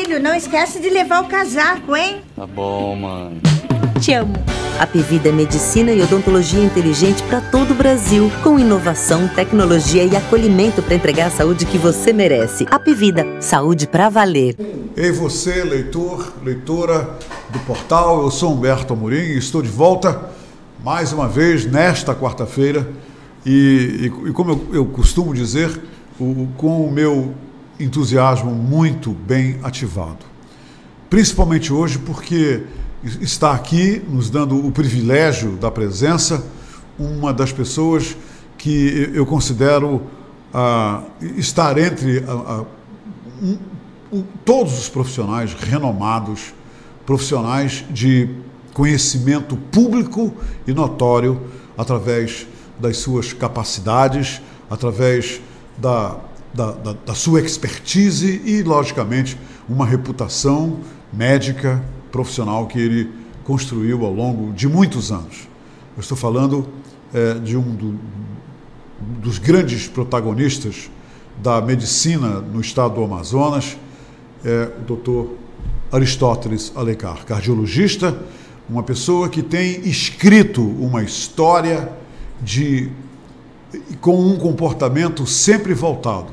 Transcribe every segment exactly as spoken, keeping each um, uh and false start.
filho, não esquece de levar o casaco, hein? Tá bom, mãe. Te amo. Apivida é medicina e odontologia inteligente para todo o Brasil, com inovação, tecnologia e acolhimento para entregar a saúde que você merece. Apivida, saúde para valer. Ei você, leitor, leitora do portal, eu sou Humberto Amorim e estou de volta mais uma vez nesta quarta-feira e, e, e como eu, eu costumo dizer, o, com o meu entusiasmo muito bem ativado. Principalmente hoje porque está aqui nos dando o privilégio da presença uma das pessoas que eu considero ah, estar entre ah, um, um, todos os profissionais renomados, profissionais de conhecimento público e notório através das suas capacidades, através da, da, da, da sua expertise e, logicamente, uma reputação médica profissional que ele construiu ao longo de muitos anos. Eu estou falando é, de um do, dos grandes protagonistas da medicina no estado do Amazonas, é, o doutor Aristóteles Alencar, cardiologista, uma pessoa que tem escrito uma história de, com um comportamento sempre voltado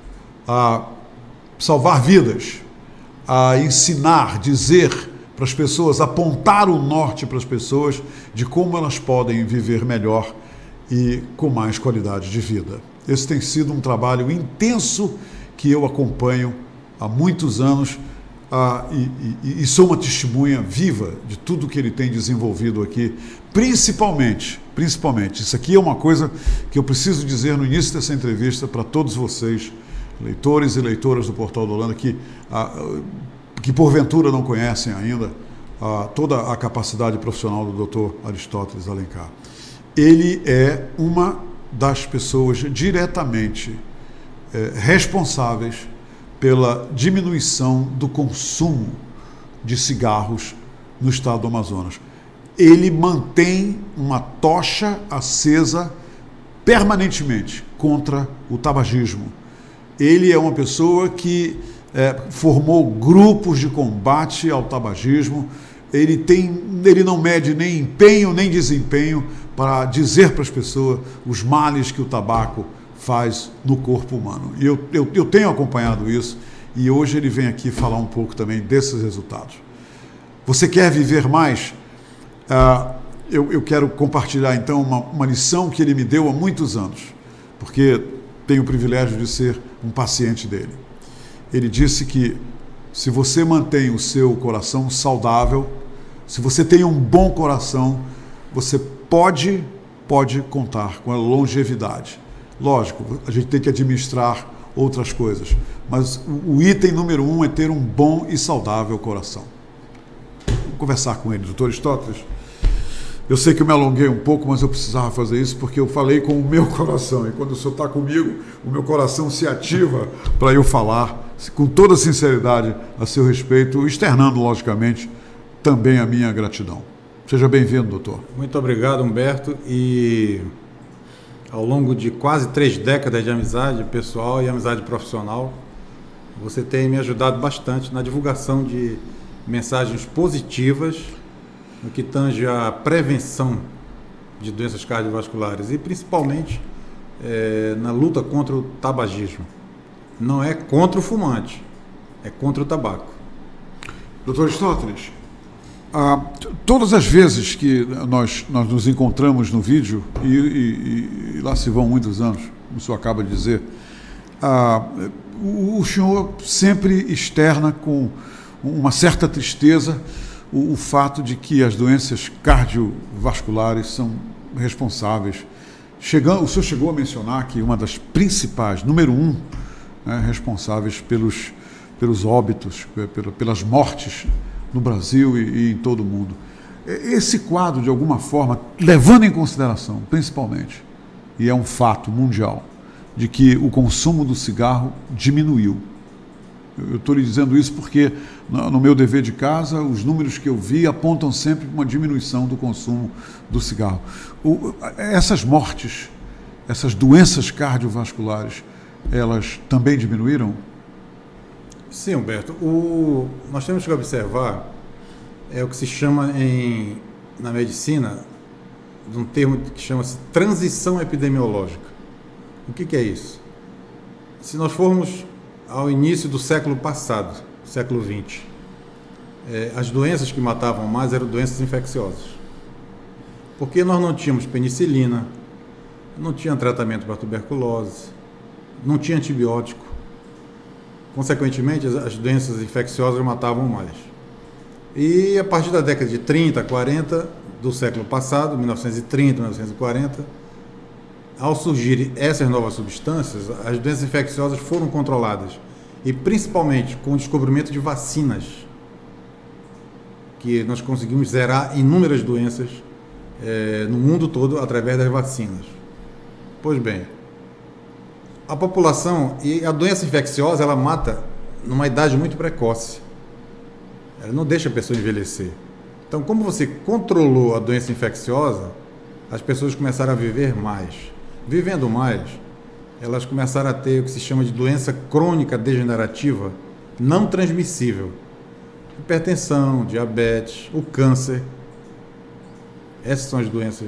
a salvar vidas, a ensinar, dizer para as pessoas, apontar o norte para as pessoas de como elas podem viver melhor e com mais qualidade de vida. Esse tem sido um trabalho intenso que eu acompanho há muitos anos ah, e, e, e sou uma testemunha viva de tudo que ele tem desenvolvido aqui, principalmente, principalmente, isso aqui é uma coisa que eu preciso dizer no início dessa entrevista para todos vocês, leitores e leitoras do Portal do Holanda, que ah, que porventura não conhecem ainda ah, toda a capacidade profissional do doutor Aristóteles Alencar. Ele é uma das pessoas diretamente eh, responsáveis pela diminuição do consumo de cigarros no estado do Amazonas. Ele mantém uma tocha acesa permanentemente contra o tabagismo. Ele é uma pessoa que É, formou grupos de combate ao tabagismo, ele, tem, ele não mede nem empenho nem desempenho para dizer para as pessoas os males que o tabaco faz no corpo humano. E eu, eu, eu tenho acompanhado isso e hoje ele vem aqui falar um pouco também desses resultados. Você quer viver mais? Ah, eu, eu quero compartilhar então uma, uma lição que ele me deu há muitos anos, porque tenho o privilégio de ser um paciente dele. Ele disse que se você mantém o seu coração saudável, se você tem um bom coração, você pode, pode contar com a longevidade. Lógico, a gente tem que administrar outras coisas, mas o item número um é ter um bom e saudável coração. Vou conversar com ele, doutor Aristóteles. Eu sei que eu me alonguei um pouco, mas eu precisava fazer isso porque eu falei com o meu coração. E quando o senhor está comigo, o meu coração se ativa para eu falar com toda sinceridade a seu respeito, externando, logicamente, também a minha gratidão. Seja bem-vindo, doutor. Muito obrigado, Humberto. E ao longo de quase três décadas de amizade pessoal e amizade profissional, você tem me ajudado bastante na divulgação de mensagens positivas no que tange à prevenção de doenças cardiovasculares e principalmente é, na luta contra o tabagismo. Não é contra o fumante, é contra o tabaco. doutor Aristóteles, ah, todas as vezes que nós, nós nos encontramos no vídeo, e, e, e lá se vão muitos anos, como o senhor acaba de dizer, ah, o, o senhor sempre externa com uma certa tristeza o, o fato de que as doenças cardiovasculares são responsáveis. Chegando, o senhor chegou a mencionar que uma das principais, número um, né, responsáveis pelos, pelos óbitos, pelas mortes no Brasil e, e em todo o mundo. Esse quadro, de alguma forma, levando em consideração, principalmente, e é um fato mundial, de que o consumo do cigarro diminuiu. Eu estou lhe dizendo isso porque, no meu dever de casa, os números que eu vi apontam sempre para uma diminuição do consumo do cigarro. O, essas mortes, essas doenças cardiovasculares, elas também diminuíram? Sim, Humberto. O, nós temos que observar é o que se chama em, na medicina de um termo que chama-se transição epidemiológica. O que, que é isso? Se nós formos ao início do século passado, século vinte, é, as doenças que matavam mais eram doenças infecciosas. Porque nós não tínhamos penicilina, não tinha tratamento para tuberculose, não tinha antibiótico. Consequentemente, as, as doenças infecciosas matavam mais. E a partir da década de trinta, quarenta do século passado, mil novecentos e trinta, mil novecentos e quarenta, ao surgirem essas novas substâncias, as doenças infecciosas foram controladas. E principalmente com o descobrimento de vacinas, que nós conseguimos zerar inúmeras doenças é, no mundo todo através das vacinas. Pois bem, a população e a doença infecciosa, ela mata numa idade muito precoce. Ela não deixa a pessoa envelhecer. Então, como você controlou a doença infecciosa, as pessoas começaram a viver mais. Vivendo mais, elas começaram a ter o que se chama de doença crônica degenerativa não transmissível. Hipertensão, diabetes, o câncer. Essas são as doenças.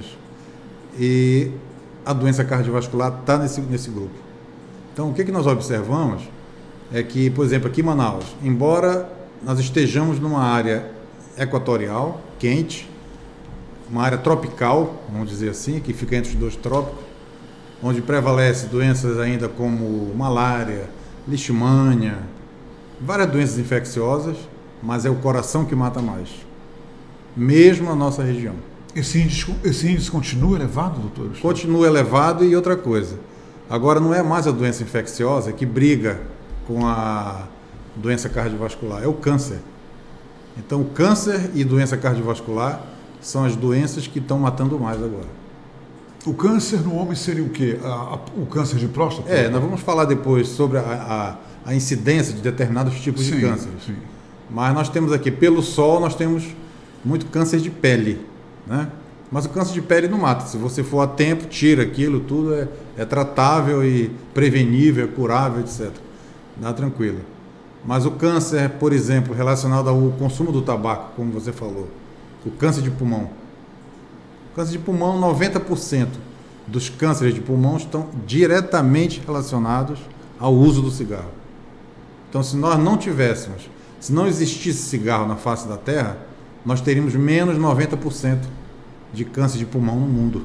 E a doença cardiovascular está nesse, nesse grupo. Então, o que, que nós observamos é que, por exemplo, aqui em Manaus, embora nós estejamos numa área equatorial, quente, uma área tropical, vamos dizer assim, que fica entre os dois trópicos, onde prevalece doenças ainda como malária, leishmania, várias doenças infecciosas, mas é o coração que mata mais, mesmo na nossa região. Esse índice, esse índice continua elevado, doutor? Continua elevado. E outra coisa, agora não é mais a doença infecciosa que briga com a doença cardiovascular, é o câncer. Então, o câncer e doença cardiovascular são as doenças que estão matando mais agora. O câncer no homem seria o quê? A, a, o câncer de próstata? É, nós vamos falar depois sobre a, a, a incidência de determinados tipos sim, de câncer. Sim. Mas nós temos aqui, pelo sol, nós temos muito câncer de pele, né? Mas o câncer de pele não mata. Se você for a tempo, tira aquilo, tudo é, é tratável e prevenível, é curável, etcétera. Dá tranquilo. Mas o câncer, por exemplo, relacionado ao consumo do tabaco, como você falou, o câncer de pulmão. O câncer de pulmão, noventa por cento dos cânceres de pulmão estão diretamente relacionados ao uso do cigarro. Então, se nós não tivéssemos, se não existisse cigarro na face da Terra, nós teríamos menos noventa por cento de câncer de pulmão no mundo.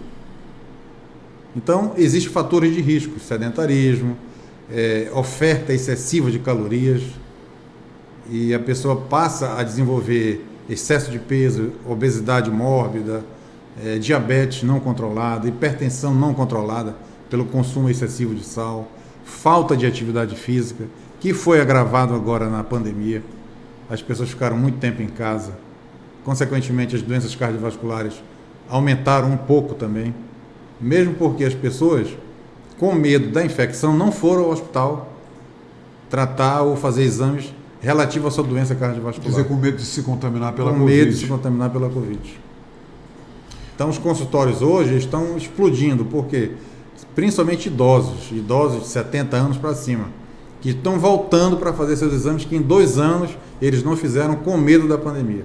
Então, existem fatores de risco, sedentarismo, é, oferta excessiva de calorias, e a pessoa passa a desenvolver excesso de peso, obesidade mórbida, é, diabetes não controlada, hipertensão não controlada pelo consumo excessivo de sal, falta de atividade física, que foi agravado agora na pandemia. As pessoas ficaram muito tempo em casa. Consequentemente, as doenças cardiovasculares aumentaram um pouco também, mesmo porque as pessoas, com medo da infecção, não foram ao hospital tratar ou fazer exames relativos à sua doença cardiovascular. Quer dizer, com medo de se contaminar pela com Covid. Com medo de se contaminar pela Covid. Então, os consultórios hoje estão explodindo, porque principalmente idosos, idosos de setenta anos para cima, que estão voltando para fazer seus exames que em dois anos eles não fizeram com medo da pandemia.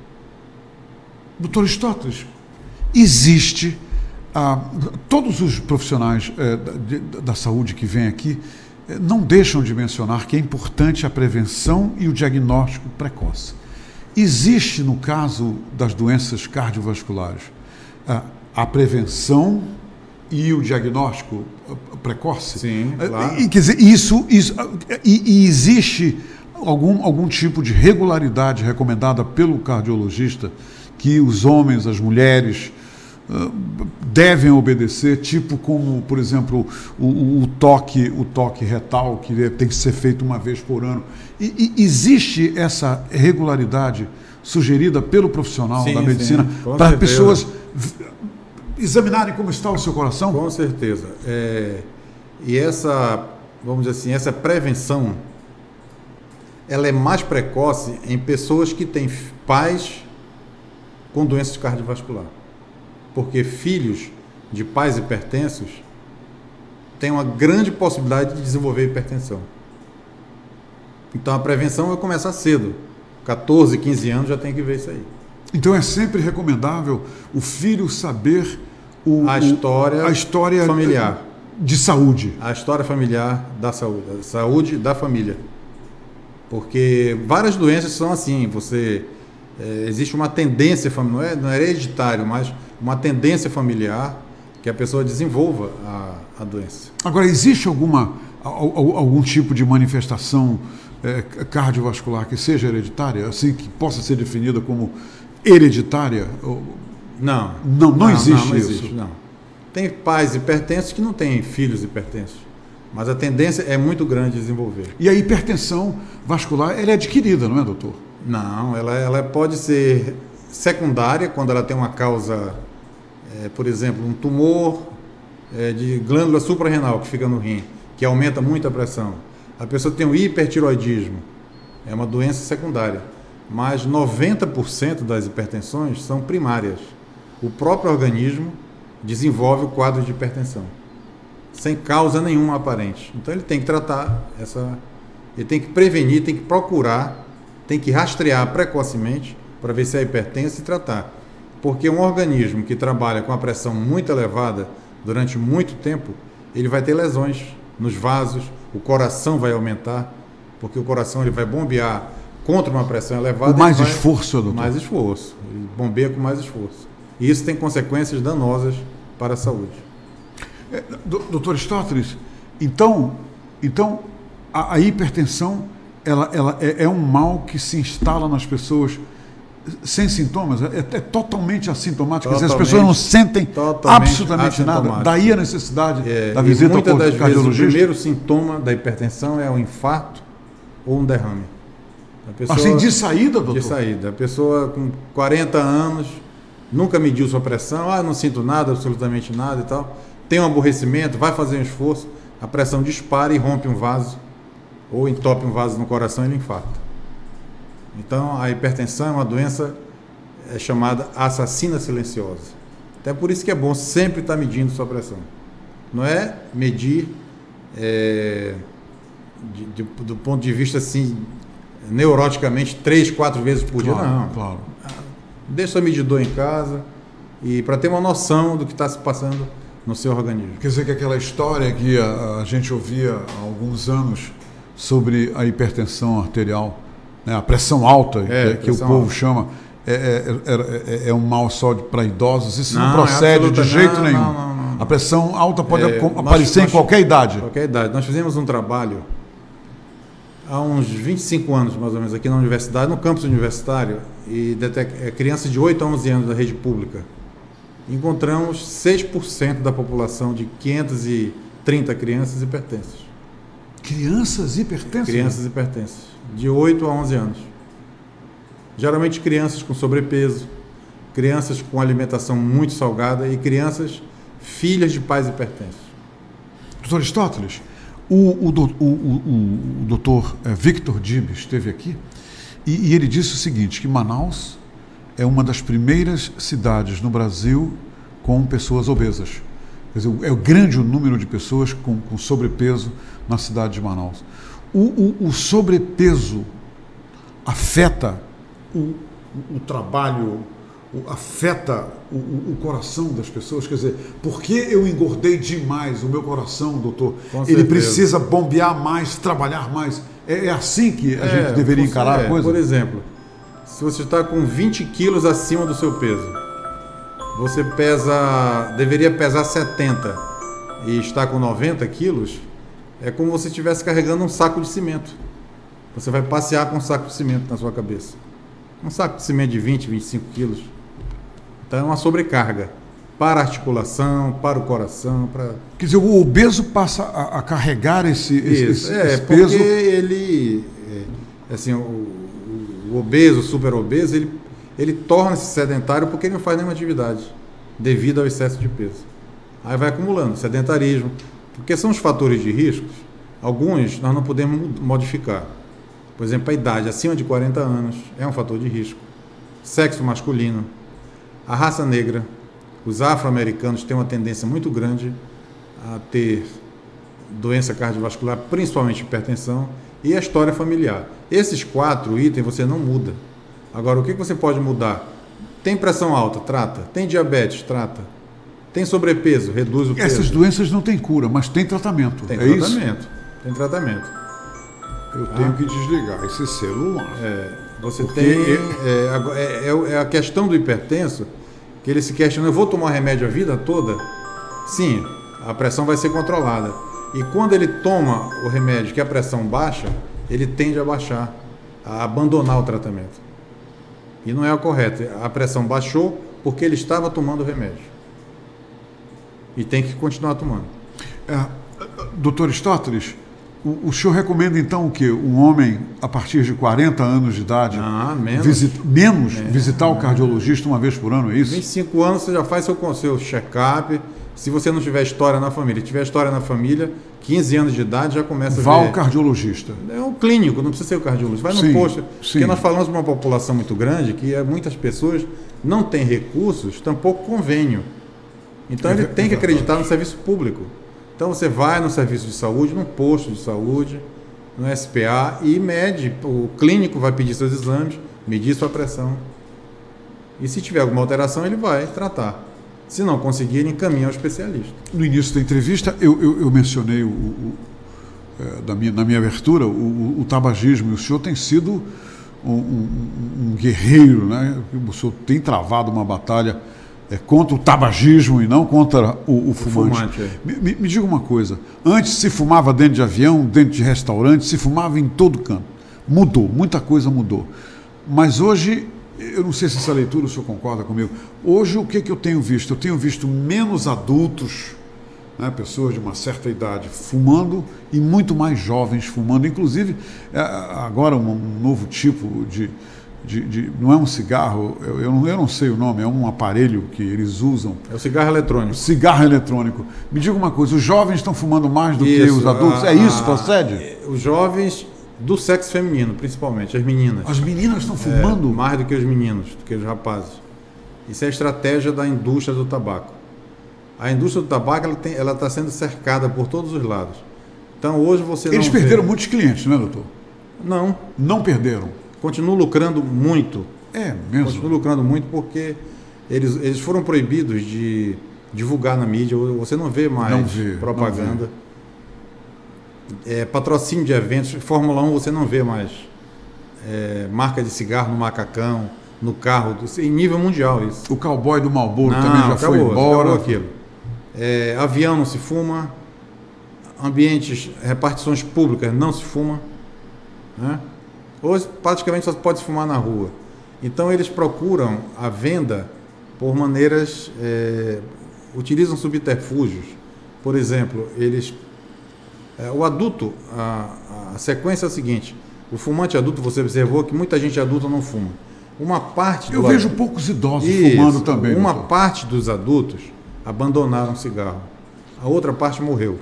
Doutor Aristóteles, existe, ah, todos os profissionais eh, da, da saúde que vêm aqui eh, não deixam de mencionar que é importante a prevenção e o diagnóstico precoce. Existe, no caso das doenças cardiovasculares, ah, a prevenção e o diagnóstico precoce? Sim, claro. E, quer dizer, isso, isso e, e existe algum, algum tipo de regularidade recomendada pelo cardiologista que os homens, as mulheres uh, devem obedecer, tipo como, por exemplo, o, o, o toque, o toque retal, que tem que ser feito uma vez por ano. E, e existe essa regularidade sugerida pelo profissional sim, da medicina para as pessoas examinarem como está o seu coração? Com certeza. É, e essa, vamos dizer assim, essa prevenção, ela é mais precoce em pessoas que têm pais com doenças cardiovasculares. Porque filhos de pais hipertensos têm uma grande possibilidade de desenvolver hipertensão. Então a prevenção vai começar cedo. catorze, quinze anos já tem que ver isso aí. Então é sempre recomendável o filho saber o, a, história o, a história familiar. De saúde. A história familiar da saúde. A saúde da família. Porque várias doenças são assim. Você, é, existe uma tendência, não é, não é hereditário, mas uma tendência familiar que a pessoa desenvolva a, a doença. Agora, existe alguma, algum tipo de manifestação é, cardiovascular que seja hereditária, assim, que possa ser definida como hereditária? Não. Não, não, não existe não, não isso? Existe, não. Tem pais hipertensos que não têm filhos hipertensos, mas a tendência é muito grande de desenvolver. E a hipertensão vascular, ela é adquirida, não é, doutor? Não, ela, ela pode ser secundária, quando ela tem uma causa, é, por exemplo, um tumor é, de glândula suprarrenal que fica no rim, que aumenta muito a pressão. A pessoa tem um hipertiroidismo, é uma doença secundária, mas noventa por cento das hipertensões são primárias. O próprio organismo desenvolve o quadro de hipertensão, sem causa nenhuma aparente. Então ele tem que tratar essa, ele tem que prevenir, tem que procurar, tem que rastrear precocemente para ver se é hipertensa e tratar. Porque um organismo que trabalha com a pressão muito elevada durante muito tempo, ele vai ter lesões nos vasos, o coração vai aumentar, porque o coração ele vai bombear contra uma pressão elevada. Com mais vai, esforço, doutor? Mais esforço. Ele bombeia com mais esforço. E isso tem consequências danosas para a saúde. É, doutor Aristóteles, então, então a, a hipertensão ela, ela é, é um mal que se instala nas pessoas sem sintomas? É, é totalmente assintomático? Quer dizer, as pessoas não sentem absolutamente nada? Daí a necessidade é, da visita ao cardiologista? Vezes, o primeiro sintoma da hipertensão é um infarto ou um derrame. A pessoa, assim, de saída, doutor? De saída. A pessoa com quarenta anos... nunca mediu sua pressão, ah, não sinto nada, absolutamente nada e tal. Tem um aborrecimento, vai fazer um esforço, a pressão dispara e rompe um vaso, ou entope um vaso no coração e ele infarta. Então, a hipertensão é uma doença é chamada assassina silenciosa. Até por isso que é bom sempre estar medindo sua pressão. Não é medir é, de, de, do ponto de vista assim, neuroticamente, três, quatro vezes por claro, dia, não. Claro. Deixa o medidor em casa e para ter uma noção do que está se passando no seu organismo. Quer dizer que aquela história que a, a gente ouvia há alguns anos sobre a hipertensão arterial, né, a pressão alta, é, que, que o povo alta. chama, é, é, é, é um mal só para idosos. Isso não, não procede de jeito não, nenhum. Não, não, não. A pressão alta pode é, aparecer nós, em qualquer idade. Qualquer idade. Nós fizemos um trabalho há uns vinte e cinco anos, mais ou menos, aqui na universidade, no campus universitário, e detect... crianças de oito a onze anos da rede pública. Encontramos seis por cento da população de quinhentas e trinta crianças hipertensas. Crianças hipertensas? Crianças hipertensas, de oito a onze anos. Geralmente crianças com sobrepeso, crianças com alimentação muito salgada e crianças filhas de pais hipertensos. doutor Aristóteles, o, o, o, o, o doutor Victor Dib esteve aqui e, e ele disse o seguinte, que Manaus é uma das primeiras cidades no Brasil com pessoas obesas. Quer dizer, é o grande número de pessoas com, com sobrepeso na cidade de Manaus. O, o, o sobrepeso afeta o, o, o trabalho, o, afeta o, o, o coração das pessoas? Quer dizer, por que eu engordei demais o meu coração, doutor? Com Ele certeza. precisa bombear mais, trabalhar mais. É, é assim que a é, gente deveria encarar é, a coisa? Por exemplo, se você está com vinte quilos acima do seu peso, você pesa, deveria pesar setenta e está com noventa quilos, é como se você estivesse carregando um saco de cimento. Você vai passear com um saco de cimento na sua cabeça. Um saco de cimento de vinte, vinte e cinco quilos. Então é uma sobrecarga para a articulação, para o coração. Para... Quer dizer, o obeso passa a, a carregar esse, esse, esse, é, esse peso? Porque ele, é, assim, o, o obeso, o super obeso, ele, ele torna-se sedentário porque ele não faz nenhuma atividade devido ao excesso de peso. Aí vai acumulando, sedentarismo, porque são os fatores de risco, alguns nós não podemos modificar. Por exemplo, a idade acima de quarenta anos é um fator de risco. Sexo masculino, a raça negra, os afro-americanos têm uma tendência muito grande a ter doença cardiovascular, principalmente hipertensão, e a história familiar. Esses quatro itens você não muda. Agora, o que você pode mudar? Tem pressão alta? Trata. Tem diabetes? Trata. Tem sobrepeso? Reduz o peso. Essas doenças não têm cura, mas tem tratamento. Tem é tratamento. Isso? Tem tratamento. Eu tenho ah. que desligar esse celular. É, você Porque tem... eu... É, é, é a questão do hipertenso, que ele se questiona, eu vou tomar remédio a vida toda? Sim, a pressão vai ser controlada. E quando ele toma o remédio que a pressão baixa, ele tende a baixar, a abandonar o tratamento. E não é o correto. A pressão baixou porque ele estava tomando o remédio. E tem que continuar tomando. É, doutor Aristóteles, o, o senhor recomenda então o quê? Um homem a partir de quarenta anos de idade, ah, menos, visit, menos é, visitar é. o cardiologista uma vez por ano, é isso? vinte e cinco anos você já faz seu, seu check-up. Se você não tiver história na família, tiver história na família, quinze anos de idade já começa a Vá ver... ao cardiologista. É um clínico, não precisa ser o cardiologista. Vai no sim, posto. sim. Porque nós falamos de uma população muito grande que muitas pessoas não têm recursos, tampouco convênio. Então é, ele tem que acreditar no serviço público. Então você vai no serviço de saúde, num posto de saúde, no S P A e mede. O clínico vai pedir seus exames, medir sua pressão. E se tiver alguma alteração, ele vai tratar. Se não conseguir, ele encaminha ao especialista. No início da entrevista, eu, eu, eu mencionei, o, o, é, da minha, na minha abertura, o, o, o tabagismo. E o senhor tem sido um, um, um guerreiro, né? O senhor tem travado uma batalha é, contra o tabagismo e não contra o, o, o fumante. fumante é. me, me, me diga uma coisa, antes se fumava dentro de avião, dentro de restaurante, se fumava em todo canto. Mudou, muita coisa mudou. Mas hoje... Eu não sei se essa leitura o senhor concorda comigo. Hoje, o que, que eu tenho visto? Eu tenho visto menos adultos, né, pessoas de uma certa idade, fumando e muito mais jovens fumando. Inclusive, agora um, um novo tipo de, de, de... Não é um cigarro, eu, eu, não, eu não sei o nome, é um aparelho que eles usam. É o cigarro eletrônico. Cigarro eletrônico. Me diga uma coisa, os jovens estão fumando mais do isso, que os adultos? A, é isso, a, procede? Os jovens... Do sexo feminino, principalmente, as meninas. As meninas estão fumando? É, mais do que os meninos, do que os rapazes. Isso é a estratégia da indústria do tabaco. A indústria do tabaco ela tem, ela está sendo cercada por todos os lados. Então hoje você Eles não perderam vê... muitos clientes, né, doutor? Não. Não perderam? Continuam lucrando muito. É mesmo? Continuam lucrando muito porque eles, eles foram proibidos de divulgar na mídia. Você não vê mais não vê, propaganda. Não vê. É, patrocínio de eventos, Fórmula um você não vê mais é, marca de cigarro no macacão, no carro, em nível mundial isso. O cowboy do Marlboro não, também já acabou, foi embora. Acabou aquilo. É, avião não se fuma, ambientes, repartições públicas não se fuma, né? Hoje praticamente só pode se fumar na rua. Então eles procuram a venda por maneiras, é, utilizam subterfúgios. Por exemplo, eles o adulto, a, a sequência é a seguinte, o fumante adulto, você observou que muita gente adulta não fuma. Uma parte Eu do vejo adulto, poucos idosos isso, fumando também. Uma doutor. parte dos adultos abandonaram o cigarro. A outra parte morreu.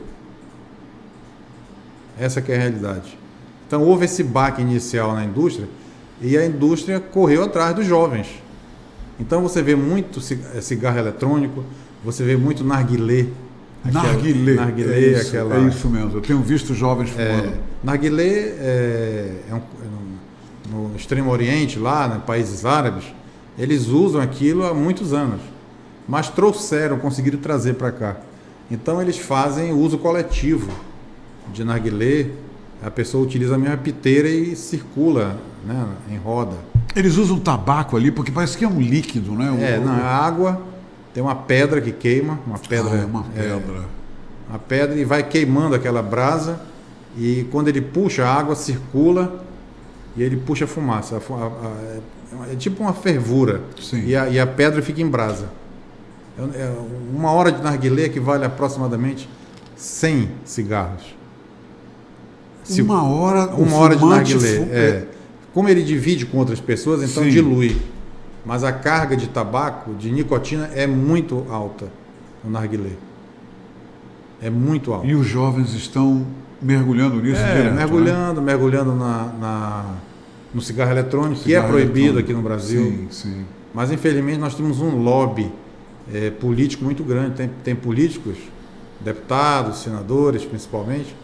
Essa que é a realidade. Então houve esse baque inicial na indústria e a indústria correu atrás dos jovens. Então você vê muito cigarro eletrônico, você vê muito narguilé. Narguilé, narguilé é, isso, aquela... é isso mesmo, eu tenho visto jovens fumando. É, narguilé é, é, um, é no, no Extremo Oriente, lá, nos países árabes, eles usam aquilo há muitos anos, mas trouxeram, conseguiram trazer para cá. Então eles fazem uso coletivo de narguilé, a pessoa utiliza a mesma piteira e circula, né, em roda. Eles usam tabaco ali, porque parece que é um líquido, né? É, o, não, a água... Tem uma pedra que queima, uma pedra, ah, é uma pedra. É, uma pedra e vai queimando aquela brasa e quando ele puxa a água circula e ele puxa a fumaça. A, a, a, é tipo uma fervura. Sim. E, a, e a pedra fica em brasa. É, é uma hora de narguilé equivale a aproximadamente cem cigarros. Se, uma hora, uma hora de narguilé. Fu- é. Como ele divide com outras pessoas, então Sim. dilui. Mas a carga de tabaco, de nicotina, é muito alta no narguilé. É muito alta. E os jovens estão mergulhando nisso é, direto, mergulhando, né? mergulhando na, na, no cigarro eletrônico, Cigarro que é proibido eletrônico. aqui no Brasil. Sim, sim. Mas, infelizmente, nós temos um lobby é, político muito grande. Tem, tem políticos, deputados, senadores, principalmente,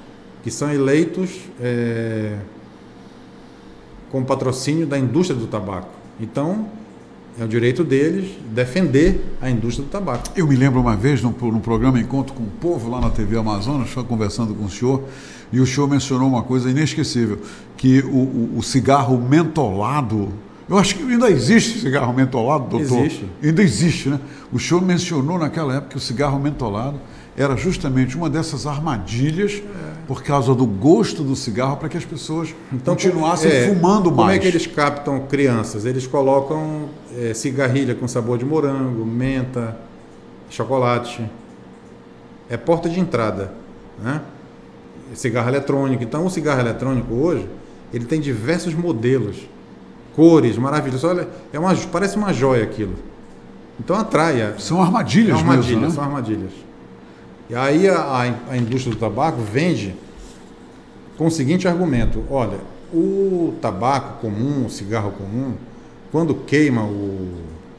que são eleitos é, com patrocínio da indústria do tabaco. Então, é o direito deles defender a indústria do tabaco. Eu me lembro uma vez, no, no programa Encontro com o Povo, lá na T V Amazonas, estava conversando com o senhor, e o senhor mencionou uma coisa inesquecível, que o, o, o cigarro mentolado, eu acho que ainda existe cigarro mentolado, doutor? Existe. Ainda existe, né? O senhor mencionou naquela época que o cigarro mentolado era justamente uma dessas armadilhas é. por causa do gosto do cigarro, para que as pessoas então, continuassem é, fumando mais. Como é que eles captam crianças? Eles colocam é, cigarrilha com sabor de morango, menta, chocolate. É porta de entrada, né? Cigarro eletrônico. Então, o cigarro eletrônico hoje, ele tem diversos modelos, cores maravilhosas. Olha, é uma, parece uma joia aquilo. Então, atrai. São armadilhas, é armadilhas mesmo, né? São armadilhas. E aí a, a, a indústria do tabaco vende com o seguinte argumento: olha, o tabaco comum, o cigarro comum, quando queima o, o,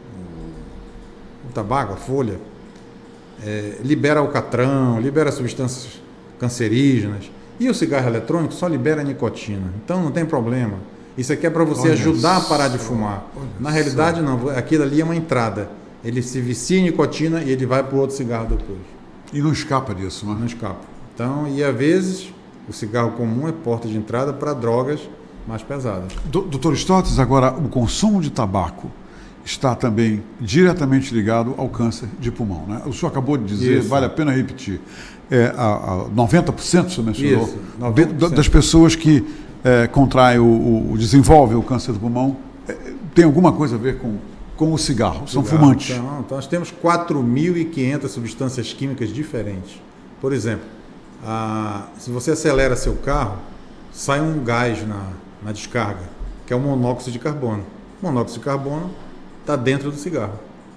o tabaco, a folha, é, libera alcatrão, libera substâncias cancerígenas, e o cigarro eletrônico só libera nicotina. Então não tem problema. Isso aqui é para você olha ajudar a parar de fumar. Na realidade, não. Aquilo ali é uma entrada. Ele se vicia em nicotina e ele vai para o outro cigarro depois. E não escapa disso, né? Não escapa. Então, e às vezes, o cigarro comum é porta de entrada para drogas mais pesadas. Doutor Stótis, agora, o consumo de tabaco está também diretamente ligado ao câncer de pulmão, né? O senhor acabou de dizer, isso. Vale a pena repetir, é, a, a noventa por cento, o senhor mencionou, isso, noventa por cento. Das pessoas que é, contraem, o, o, desenvolvem o câncer do pulmão, é, tem alguma coisa a ver com... com o cigarro, são cigarro, fumantes. Então, então, nós temos quatro mil e quinhentas substâncias químicas diferentes. Por exemplo, a, se você acelera seu carro, sai um gás na, na descarga, que é o monóxido de carbono. O monóxido de carbono está dentro do cigarro.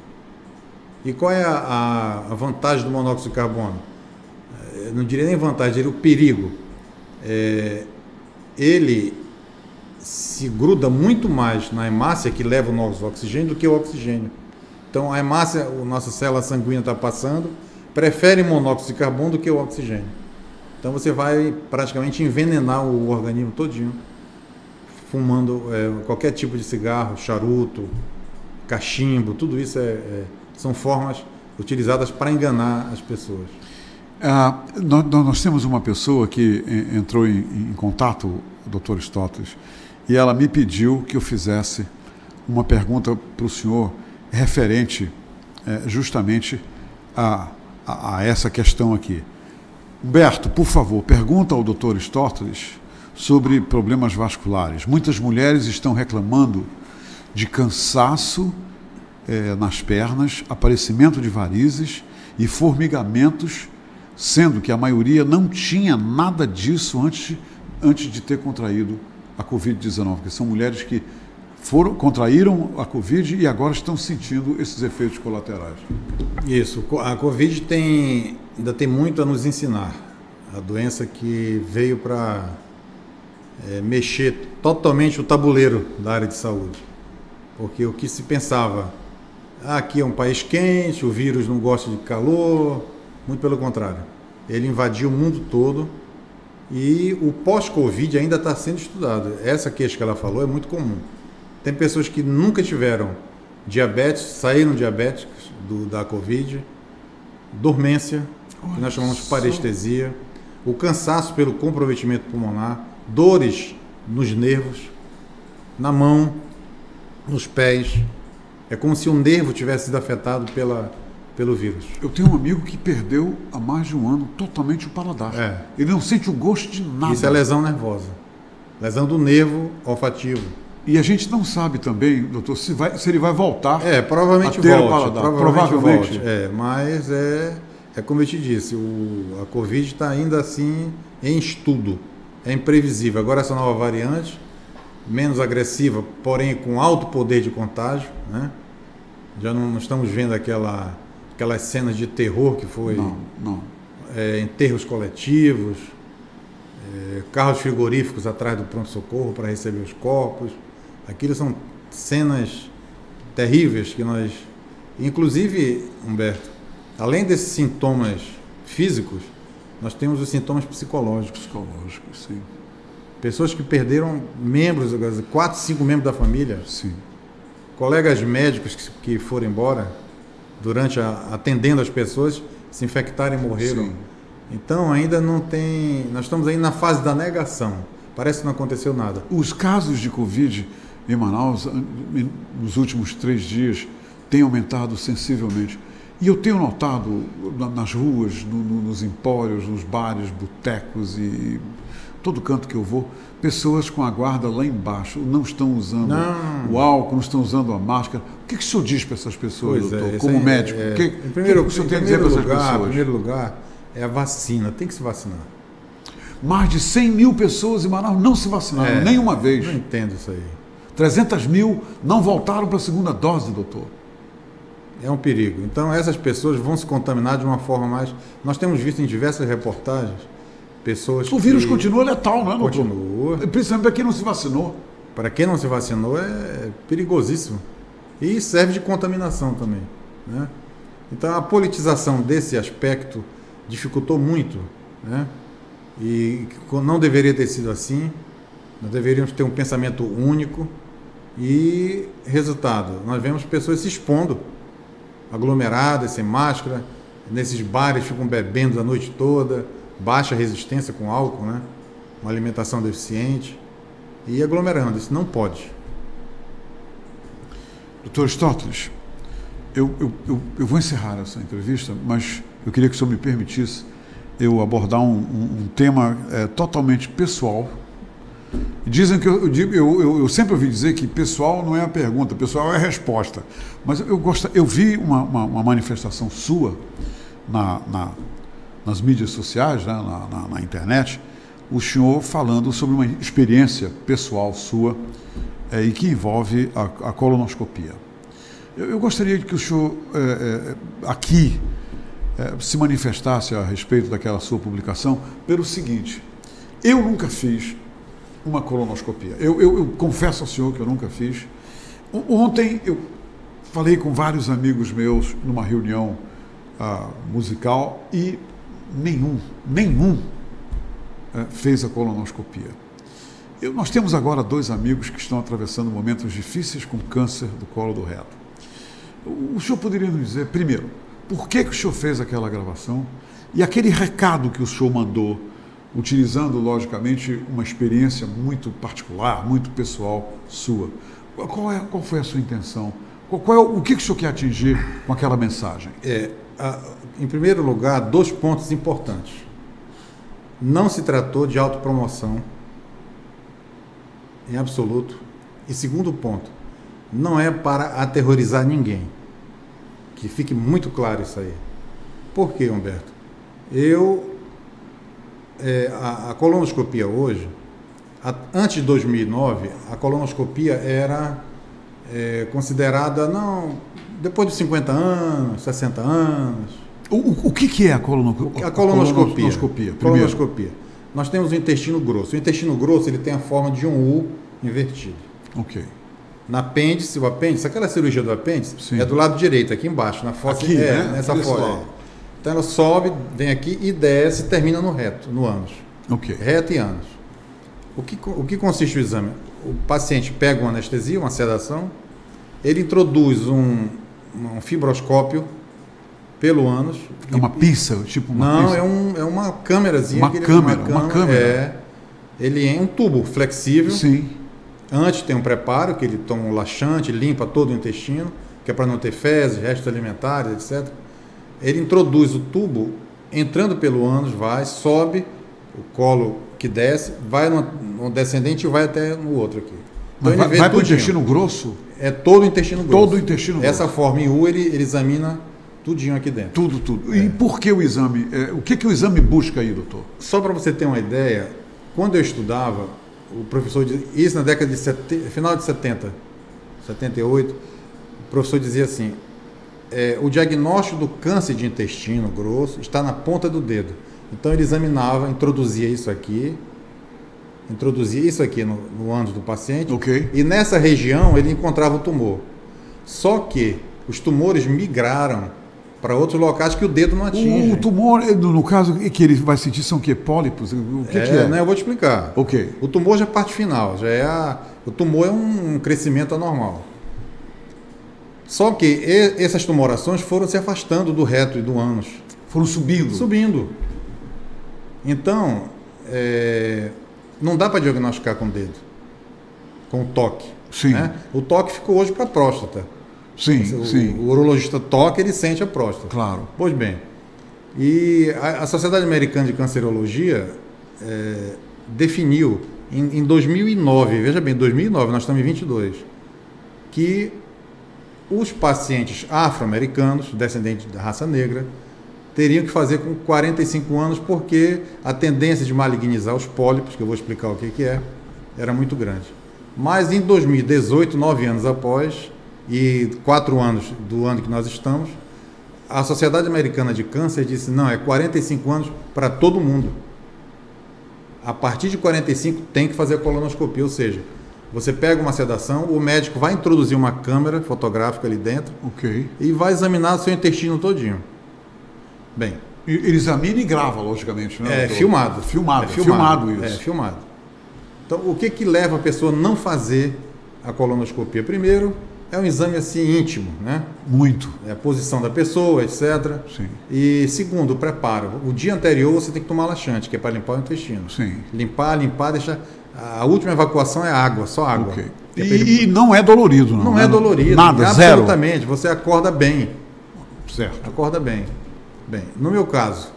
E qual é a, a, a vantagem do monóxido de carbono? Eu não diria nem vantagem, diria o perigo. É, ele... se gruda muito mais na hemácia que leva o nosso oxigênio do que o oxigênio. Então, a hemácia, a nossa célula sanguínea está passando, prefere monóxido de carbono do que o oxigênio. Então, você vai praticamente envenenar o organismo todinho, fumando é, qualquer tipo de cigarro, charuto, cachimbo, tudo isso é, é, são formas utilizadas para enganar as pessoas. Ah, nós, nós temos uma pessoa que entrou em, em contato, doutor Stótis, e ela me pediu que eu fizesse uma pergunta para o senhor referente é, justamente a, a, a essa questão aqui. Humberto, por favor, pergunta ao doutor Stótis sobre problemas vasculares. Muitas mulheres estão reclamando de cansaço é, nas pernas, aparecimento de varizes e formigamentos, sendo que a maioria não tinha nada disso antes, antes de ter contraído a covid dezenove, que são mulheres que foram, contraíram a Covid e agora estão sentindo esses efeitos colaterais. Isso, a Covid tem, ainda tem muito a nos ensinar. A doença que veio para é, mexer totalmente o tabuleiro da área de saúde. Porque o que se pensava, ah, aqui é um país quente, o vírus não gosta de calor, muito pelo contrário. Ele invadiu o mundo todo. E o pós-Covid ainda está sendo estudado. Essa queixa que ela falou é muito comum. Tem pessoas que nunca tiveram diabetes, saíram diabéticos do, da Covid, dormência, que nós chamamos de parestesia, o cansaço pelo comprometimento pulmonar, dores nos nervos, na mão, nos pés. É como se um nervo tivesse sido afetado pela... pelo vírus. Eu tenho um amigo que perdeu há mais de um ano totalmente o paladar. É. Ele não sente o gosto de nada. Isso é lesão nervosa. Lesão do nervo olfativo. E a gente não sabe também, doutor, se, vai, se ele vai voltar é, provavelmente a ter volte, o paladar. Provavelmente, provavelmente. Volte. É, mas é, é como eu te disse, o, a Covid está ainda assim em estudo. É imprevisível. Agora essa nova variante, menos agressiva, porém com alto poder de contágio, né? Já não, não estamos vendo aquela... aquelas cenas de terror que foi não, não. É, enterros coletivos, é, carros frigoríficos atrás do pronto-socorro para receber os corpos. Aquilo são cenas terríveis que nós... Inclusive, Humberto, além desses sintomas físicos, nós temos os sintomas psicológicos. Psicológicos, sim. Pessoas que perderam membros, quatro, cinco membros da família. Sim. Colegas médicos que, que foram embora durante a, atendendo as pessoas, se infectaram e morreram. Sim. Então ainda não tem, nós estamos ainda na fase da negação. Parece que não aconteceu nada. Os casos de Covid em Manaus, nos últimos três dias, têm aumentado sensivelmente. E eu tenho notado nas ruas, no, no, nos empórios, nos bares, botecos e todo canto que eu vou, pessoas com a guarda lá embaixo, não estão usando não. o álcool, não estão usando a máscara. O que, que o senhor diz para essas pessoas, pois doutor, é, como é, médico? É, o que, em primeiro, que, que o senhor em tem a dizer para essas lugar, pessoas? Em primeiro lugar, é a vacina, tem que se vacinar. Mais de cem mil pessoas em Manaus não se vacinaram, é, nenhuma vez. Não entendo isso aí. trezentas mil não voltaram para a segunda dose, doutor. É um perigo. Então, essas pessoas vão se contaminar de uma forma mais... Nós temos visto em diversas reportagens pessoas O vírus que... continua letal, não é, doutor? Continua. Principalmente para quem não se vacinou. Para quem não se vacinou é perigosíssimo. E serve de contaminação também, né? Então, a politização desse aspecto dificultou muito, né? E não deveria ter sido assim. Nós deveríamos ter um pensamento único. E, resultado, nós vemos pessoas se expondo, aglomeradas, sem máscara, nesses bares ficam bebendo a noite toda, baixa resistência com álcool, né? Uma alimentação deficiente e aglomerando. Isso não pode. Doutor Aristóteles, eu, eu, eu, eu vou encerrar essa entrevista, mas eu queria que o senhor me permitisse eu abordar um, um, um tema é, totalmente pessoal. Dizem que eu, eu, eu, eu sempre ouvi dizer que pessoal não é a pergunta, pessoal é a resposta. Mas eu gosto, eu vi uma, uma, uma manifestação sua na, na, nas mídias sociais, né, na, na, na internet, o senhor falando sobre uma experiência pessoal sua é, e que envolve a, a colonoscopia. Eu, eu gostaria de que o senhor é, é, aqui é, se manifestasse a respeito daquela sua publicação pelo seguinte: eu nunca fiz uma colonoscopia. Eu, eu, eu confesso ao senhor que eu nunca fiz. Ontem eu falei com vários amigos meus numa reunião uh, musical e nenhum, nenhum uh, fez a colonoscopia. Eu, nós temos agora dois amigos que estão atravessando momentos difíceis com câncer do colo do reto. O, o senhor poderia nos dizer, primeiro, por que, que o senhor fez aquela gravação e aquele recado que o senhor mandou, utilizando, logicamente, uma experiência muito particular, muito pessoal sua. Qual, é, qual foi a sua intenção? Qual, qual é, o que, que o senhor quer atingir com aquela mensagem? É, a, em primeiro lugar, dois pontos importantes. Não se tratou de autopromoção, em absoluto. E segundo ponto, não é para aterrorizar ninguém. Que fique muito claro isso aí. Por quê, Humberto? Eu... É, a, a colonoscopia hoje, a, antes de dois mil e nove, a colonoscopia era é, considerada, não, depois de cinquenta anos, sessenta anos. O, o, o que, que é a, colono, a colonoscopia? colonoscopia, colonoscopia. Nós temos o intestino grosso. O intestino grosso ele tem a forma de um U invertido. Ok. Na apêndice, o apêndice, aquela cirurgia do apêndice, sim, é do lado direito, aqui embaixo, na fossa. Aqui, é, né? Nessa fossa. Então ela sobe, vem aqui e desce e termina no reto, no ânus. Ok. Reto e ânus. O que, o que consiste o exame? O paciente pega uma anestesia, uma sedação, ele introduz um, um fibroscópio pelo ânus. É uma pinça, tipo uma Não, pinça? é, um, é uma câmerazinha. Uma que ele, câmera, uma, uma câmera. É, ele é um tubo flexível. Sim. Antes tem um preparo, que ele toma um laxante, limpa todo o intestino, que é para não ter fezes, restos alimentares, etcétera. Ele introduz o tubo, entrando pelo ânus, vai, sobe, o colo que desce, vai no, no descendente e vai até no outro aqui. Então ele vai, vai para o intestino grosso? É todo o intestino grosso. Todo o intestino grosso. Essa forma em U, ele, ele examina tudinho aqui dentro. Tudo, tudo. É. E por que o exame? É, o que, que o exame busca aí, doutor? Só para você ter uma ideia, quando eu estudava, o professor dizia, isso na década de setenta, final de setenta, setenta e oito, o professor dizia assim, É, o diagnóstico do câncer de intestino grosso está na ponta do dedo. Então ele examinava, introduzia isso aqui, introduzia isso aqui no, no ânus do paciente, okay, e nessa região ele encontrava o tumor. Só que os tumores migraram para outros locais que o dedo não atinge. O tumor, no caso, que ele vai sentir são o quê? Pólipos? O que é? Que é? Né, eu vou te explicar. Ok. O tumor já é a parte final, já é a, o tumor é um crescimento anormal. Só que e, essas tumorações foram se afastando do reto e do ânus. Foram subindo. Subindo. Então, é, não dá para diagnosticar com o dedo, com o toque. Sim. Né? O toque ficou hoje para a próstata. Sim, o, sim. O urologista toca, ele sente a próstata. Claro. Pois bem, e a, a Sociedade Americana de Cancerologia é, definiu em, em dois mil e nove, veja bem, dois mil e nove, nós estamos em vinte e dois, que os pacientes afro-americanos, descendentes da raça negra, teriam que fazer com quarenta e cinco anos, porque a tendência de malignizar os pólipos, que eu vou explicar o que, que é, era muito grande. Mas em dois mil e dezoito, nove anos após, e quatro anos do ano que nós estamos, a Sociedade Americana de Câncer disse, não, é quarenta e cinco anos para todo mundo. A partir de quarenta e cinco tem que fazer a colonoscopia, ou seja, você pega uma sedação, o médico vai introduzir uma câmera fotográfica ali dentro, okay, e vai examinar o seu intestino todinho. Bem, ele examina e grava, logicamente, né? É filmado. Filmado, é filmado, filmado isso. É filmado. Então, o que que leva a pessoa a não fazer a colonoscopia? Primeiro, é um exame assim íntimo, né? Muito. É a posição da pessoa, etcétera. Sim. E segundo, o preparo. O dia anterior você tem que tomar laxante, que é para limpar o intestino. Sim. Limpar, limpar, deixar... A última evacuação é água, só água. Okay. É E, ele... e não é dolorido, não? Não é dolorido. Nada, zero? Absolutamente. Você acorda bem. Certo. Acorda bem. Bem, no meu caso,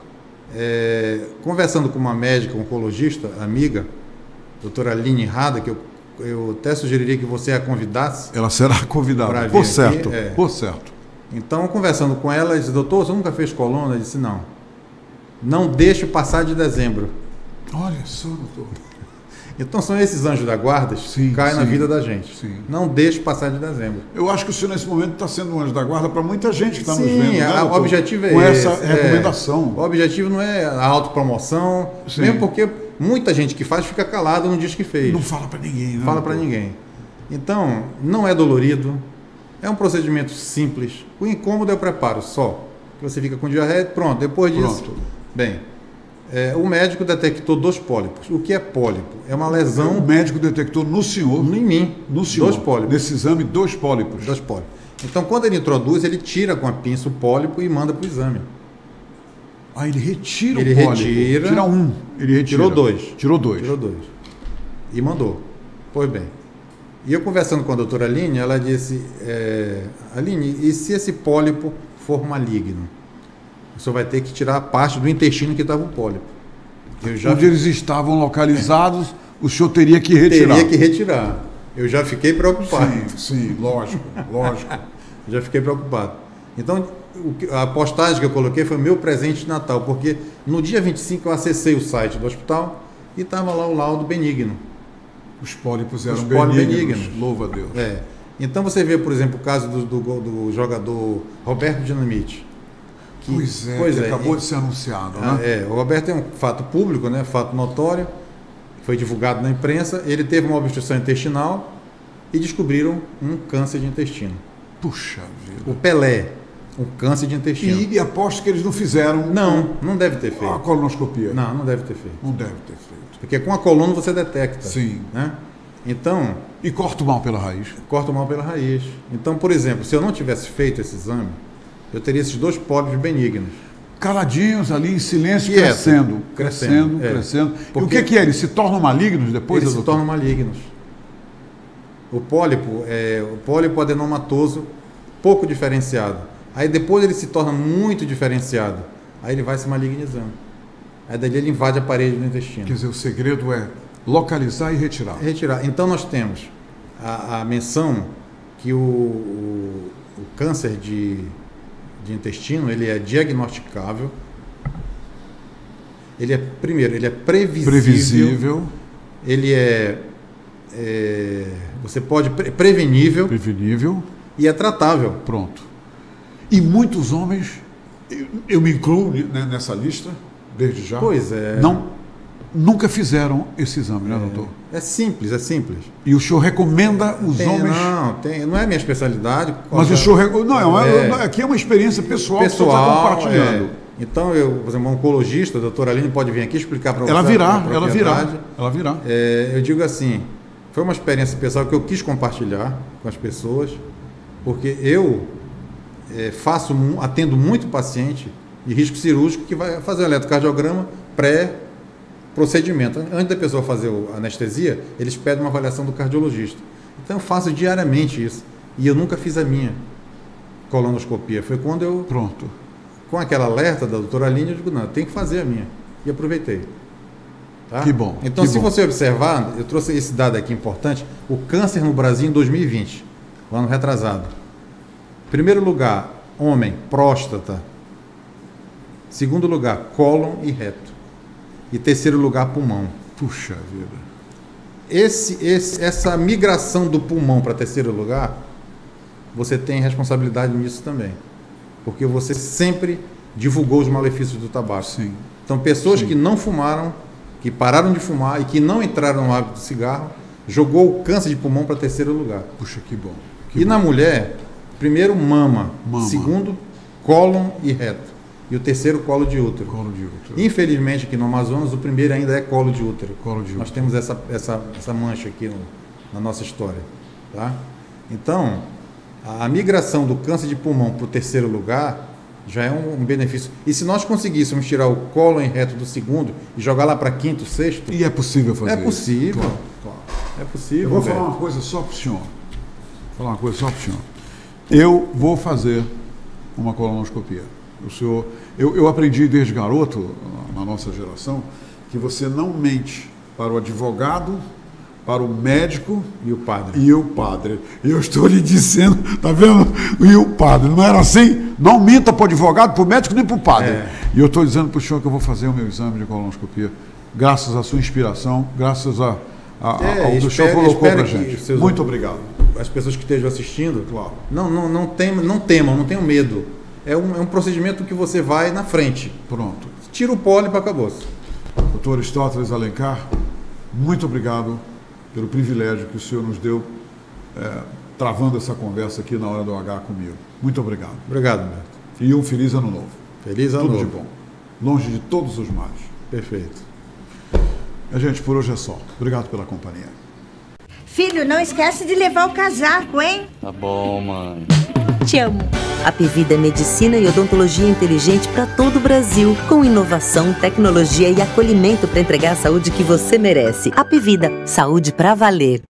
é, conversando com uma médica oncologista, amiga, doutora Aline Rada, que eu, eu até sugeriria que você a convidasse. Ela será convidada. Por certo, é. por certo. Então, conversando com ela, ela disse, doutor, você nunca fez coluna? Eu disse, não. Não deixe passar de dezembro. Olha só, doutor. Então, são esses anjos da guarda que caem na vida da gente. Sim. Não deixe passar de dezembro. Eu acho que o senhor, nesse momento, está sendo um anjo da guarda para muita gente que está nos Sim, vendo. Né, o objetivo é com esse. essa recomendação. É, o objetivo não é a autopromoção, Sim. mesmo porque muita gente que faz fica calada no diz que fez. Não fala para ninguém. Não fala para ninguém. Então, não é dolorido, é um procedimento simples. O incômodo é o preparo só. Você fica com diarreia, pronto. Depois disso, Pronto. bem, é, o médico detectou dois pólipos. O que é pólipo? É uma lesão... O médico detectou no senhor... Em mim. No senhor. Dois pólipos. Nesse exame, dois pólipos. Dois pólipos. Então, quando ele introduz, ele tira com a pinça o pólipo e manda para o exame. Ah, ele retira ele o pólipo. Retira, Tira um. Ele retira. Tirou dois. Tirou dois. Tirou dois. E mandou. Pois bem. E eu conversando com a doutora Aline, ela disse, é, Aline, e se esse pólipo for maligno? O senhor vai ter que tirar a parte do intestino que estava o pólipo. Eu já Onde eles estavam localizados, é. o senhor teria que retirar. Teria que retirar. Eu já fiquei preocupado. Sim, sim, lógico, lógico. Já fiquei preocupado. Então, a postagem que eu coloquei foi meu presente de Natal, porque no dia vinte e cinco eu acessei o site do hospital e estava lá o laudo benigno. Os pólipos eram Os pólipos benignos, benignos. louva a Deus. É. Então você vê, por exemplo, o caso do, do, do jogador Roberto Dinamite. Que, pois é, pois que é acabou e, de ser anunciado, ah, né? É, o Roberto é um fato público, né? Fato notório, foi divulgado na imprensa. Ele teve uma obstrução intestinal e descobriram um câncer de intestino. Puxa vida. O Pelé, um câncer de intestino. E, e aposto que eles não fizeram... Não, não deve ter feito. A colonoscopia. Não, não deve ter feito. Não deve ter feito. Porque com a coluna você detecta. Sim. Né? Então... E corta o mal pela raiz. Corta o mal pela raiz. Então, por exemplo, se eu não tivesse feito esse exame, eu teria esses dois pólipos benignos. Caladinhos ali, em silêncio, Quieto. crescendo. Crescendo, Crescendo, é. crescendo. Porque E o que, que é? Eles se tornam malignos depois? Eles se doutor? tornam malignos. O pólipo é o pólipo adenomatoso pouco diferenciado. Aí depois ele se torna muito diferenciado. Aí ele vai se malignizando. Aí daí ele invade a parede do intestino. Quer dizer, o segredo é localizar e retirar. Retirar. Então nós temos a, a menção que o, o, o câncer de, de intestino ele é diagnosticável. Ele é, primeiro, ele é previsível. Previsível. Ele é, é você pode pre, prevenível. Prevenível. E é tratável. Pronto. E muitos homens, eu, eu me incluo nessa lista, desde já. Pois é. Não, nunca fizeram esse exame, né, doutor? É simples, é simples. E o senhor recomenda os Tem, homens... Não, tem, não é minha especialidade. Mas o senhor... rec- Não, é, É. aqui é uma experiência pessoal, que o senhor Pessoal, está compartilhando. é. Então, eu, por exemplo, uma oncologista, a doutora Aline, pode vir aqui explicar para você. Ela virá, a ela virá, propriedade. ela virá. É, eu digo assim, foi uma experiência pessoal que eu quis compartilhar com as pessoas, porque eu é, faço, mu- atendo muito paciente de risco cirúrgico que vai fazer o eletrocardiograma pré-procedimento. Antes da pessoa fazer a anestesia, eles pedem uma avaliação do cardiologista. Então eu faço diariamente isso. E eu nunca fiz a minha colonoscopia. Foi quando eu, Pronto. com aquela alerta da doutora Aline, eu digo, não, eu tenho que fazer a minha. E aproveitei. Tá? Que bom, Então, que se bom. você observar, eu trouxe esse dado aqui importante, o câncer no Brasil em dois mil e vinte, o ano retrasado. Primeiro lugar, homem, próstata. Segundo lugar, cólon e reto. E terceiro lugar, pulmão. Puxa vida. Esse, esse, essa migração do pulmão para terceiro lugar, você tem responsabilidade nisso também. Porque você sempre divulgou os malefícios do tabaco. Sim. Então, pessoas Sim. que não fumaram, que pararam de fumar e que não entraram no hábito do cigarro, jogou o câncer de pulmão para terceiro lugar. Puxa, que bom. Que E bom. na mulher, primeiro mama, Mama. segundo cólon e reto, e o terceiro colo de útero. Colo de útero. Infelizmente, aqui no Amazonas, o primeiro ainda é colo de útero. Colo de Nós útero. temos essa, essa, essa mancha aqui no- na nossa história. Tá? Então, a, a migração do câncer de pulmão para o terceiro lugar já é um, um benefício. E se nós conseguíssemos tirar o colo em reto do segundo e jogar lá para quinto, sexto, E é possível fazer é isso? possível. Claro, claro. É possível. Eu vou velho. falar uma coisa só para o senhor. Vou falar uma coisa só para o senhor. Eu vou fazer uma colonoscopia. O senhor, eu, eu aprendi desde garoto, na nossa geração, que você não mente para o advogado, para o médico E o padre? e o padre. Eu estou lhe dizendo, tá vendo? E o padre. Não era assim? Não minta para o advogado, para o médico, nem para o padre. É. E eu estou dizendo para o senhor que eu vou fazer o meu exame de colonoscopia, graças à sua inspiração, graças a, a, É, ao que o senhor espero- colocou espero para a que gente. seus- Muito obrigado. As pessoas que estejam assistindo, Claro. não, não, não, tem, não temam, não tenham medo. É um, é um procedimento que você vai na frente. Pronto. Tira o pólipo e acabou-se. doutor Aristóteles Alencar, muito obrigado pelo privilégio que o senhor nos deu, é, travando essa conversa aqui na hora do H comigo. Muito obrigado. Obrigado, Humberto. E um feliz ano novo. Feliz ano Tudo novo. de bom. Longe de todos os males. Perfeito. A gente, por hoje é só. Obrigado pela companhia. Filho, não esquece de levar o casaco, hein? Tá bom, mãe. Te amo. A Apivida é medicina e odontologia inteligente para todo o Brasil, com inovação, tecnologia e acolhimento para entregar a saúde que você merece. Apivida, saúde para valer.